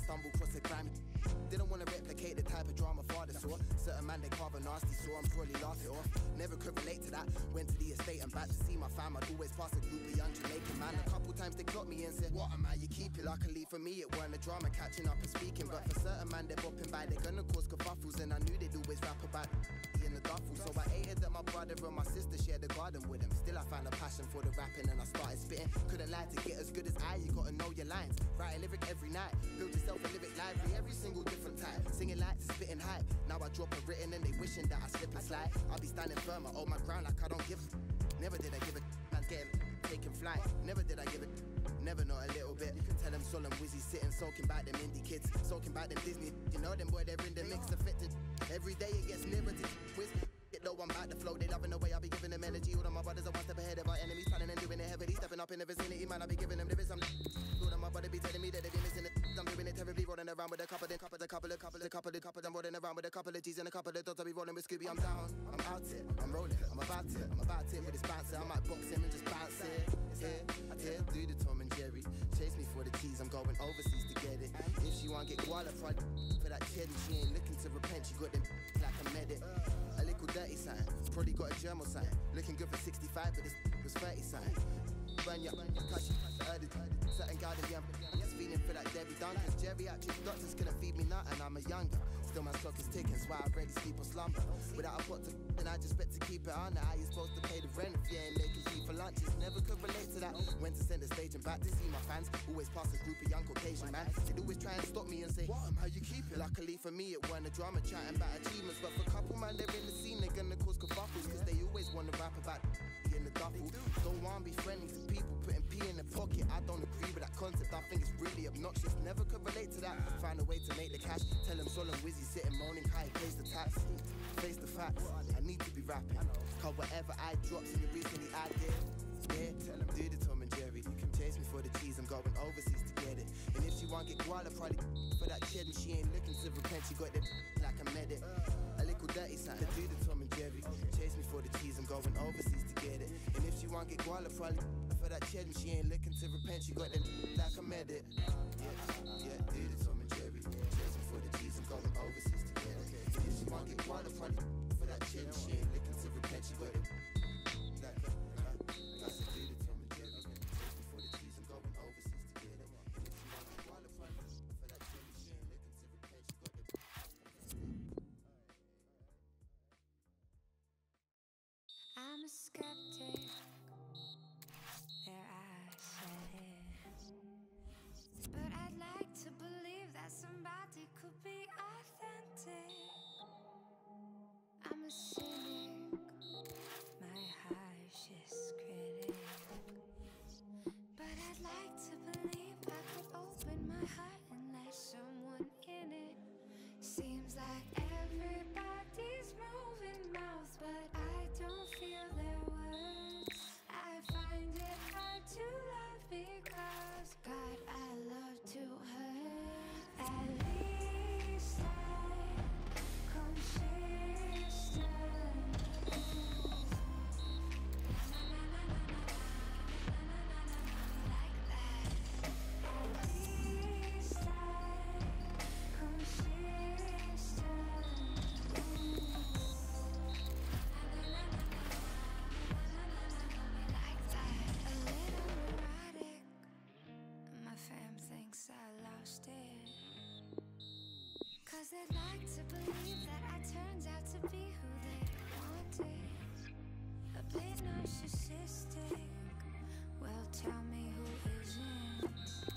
stumble across the gram. Didn't want to replicate the type of drama father saw. Certain man they carve a nasty saw and probably laugh it off. Never could relate to that. Went to the estate and back to see my fam. I'd always pass a group of young Jamaican man. A couple times they clocked me and said, what am I? You keep it like a leaf. For me it weren't a drama catching up and speaking. But for certain man they're bopping by, they're gonna cause kerfuffles. And I knew they'd always rap about in the duffel. So I hated that my brother and my sister shared the garden with him. Still I found a passion for the rapping and I started spitting. Couldn't lie, to get as good as I, you gotta know your lines. Write a lyric every night, build yourself a lyric library, every single different type. Singing light to spitting high. Now I drop a written and they wishing that I slip and slide. I'll be standing firm, I hold my ground like I don't give a. Never did I give a man's getting taking flight. Never did I give a. Never, not a little bit. Tell them Sol and Wizzy sitting soaking back them indie kids, soaking back them Disney. You know them boy, they're in the mix affected. Every day it gets nearer to whiz. Though I'm back to flow, they loving the way I be giving them energy. All of my brothers are one step ahead of our enemies, planning and doing it heavily. Stepping up in the vicinity, man, I be giving them lyrics. I'm all of my brother be telling me that they be missing it. I'm doing it terribly, rolling around with a couple, then couple. I'm rolling around with a couple of G's and a couple of dots. I be rolling with Scooby. I'm down, I'm out it, I'm rolling, I'm about it with this bouncer. I might box him and just bounce it. Here, do the Tom and Jerry. Chase me for the keys, I'm going overseas to get it. If she want get guala, probably for that cherry. She ain't looking to repent, she got them like a medic. A little dirty sign, probably got a germal sign. Looking good for 65, but this was 30 sign. Burn ya, cause heard it. Certain garden, yeah, I'm just feeling for that Debbie Duncan. Geriatric doctors couldn't feed me nothing, I'm a younger. Still my clock is ticking, so I already sleep or slumber. Without a pot to, then I just bet to keep it on. How you supposed to pay the rent if you ain't making tea for lunches? Never could relate to that. Went to center stage and back to see my fans. Always pass a group of young Caucasian man. They'd always try and stop me and say, what am how you keep it? Luckily for me it weren't a drama chatting about achievements. But for a couple man they're in the scene, they're gonna cause kerfuffles. Cause they always wanna rap about in the duffel. Don't wanna be friendly to people putting P in the pocket. I don't agree with that concept, I think it's really obnoxious. Never could relate to that. Find a way to make the cash. Tell them Sol and Wizzy sitting moaning how he pays the tax. Face the facts, I need to be rapping. Cause whatever I dropped in the recently I did. Yeah, tell them do the Tom and Jerry. You can chase me for the cheese, I'm going overseas to get it. And if she want get guala, probably for that cheddar. She ain't looking to repent, she got them like a medic. A little dirty sign, do the Tom and Jerry. Chase me for the cheese, I'm going overseas to get it. And if she want get guala, probably for that cheddar. She ain't looking to repent, she got them like a medic. Yeah, do the Tom and Jerry. Chase me for the cheese, I'm going overseas to get it. And if she want get guala, probably for that cheddar. She ain't looking to repent, she got them like a. I said do the Tom and Jerry. Chase me for the cheese, I'm going overseas to get it. And if she want get guala, probably for that cheddar. She ain't looking to repent, she got them. I'm a skeptic, there I said it. But I'd like to believe that somebody could be authentic. I'm a cynic, my harshest critic. But I'd like to believe I could open my heart and let someone in it. Seems like everybody's moving mouths, but I don't feel their words. I find it hard to love because God, I love to hurt. At least I'm consistent. Like that. At least I'm consistent. Like that. A little neurotic. My fam thinks I lost it. Cause they'd like to believe that I turned out to be who they wanted. A bit narcissistic. Well, tell me who isn't.